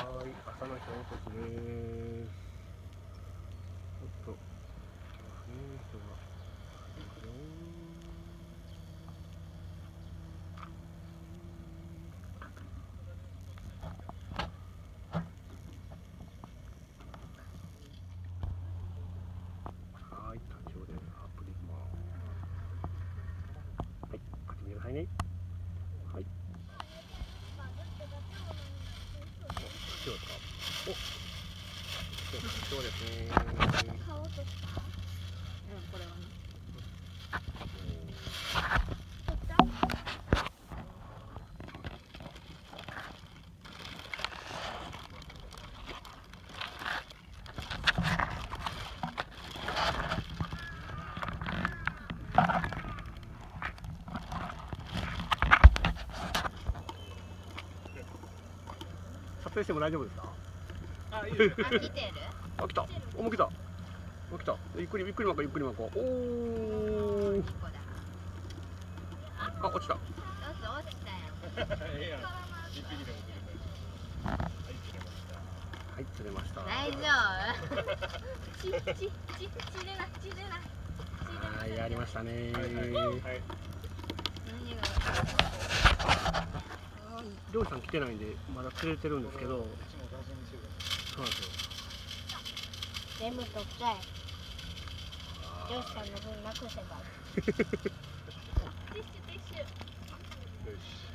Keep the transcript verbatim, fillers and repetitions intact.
はい、朝の小説です。ちょっと、ね、人がいますよ。はい、立ち寄れるアップできます。はい、買ってみてくださいね。はい。お、そうですか。お、そうですね。 買おうとした？うん、これはね。 撮影しても大丈夫ですか？ あ、いいです。 あ、来てる？ あ、来た。お、もう来た。もう来た。ゆっくりゆっくり巻こう、ゆっくり巻こう。おお。あ、落ちた。 落ちたよ。 ええやん。一匹でも釣れた。はい、釣れました。 はい、釣れました。 大丈夫？ち、ち、ち、ちれない、ちれない。 はい、やりましたね。 はいはいはい。 漁師さん来てないんで、まだ釣れてるんですけど。そうなんですよ。 全部取っちゃえ。漁師さんの分なくせば。ティッシュティッシュ。 よし。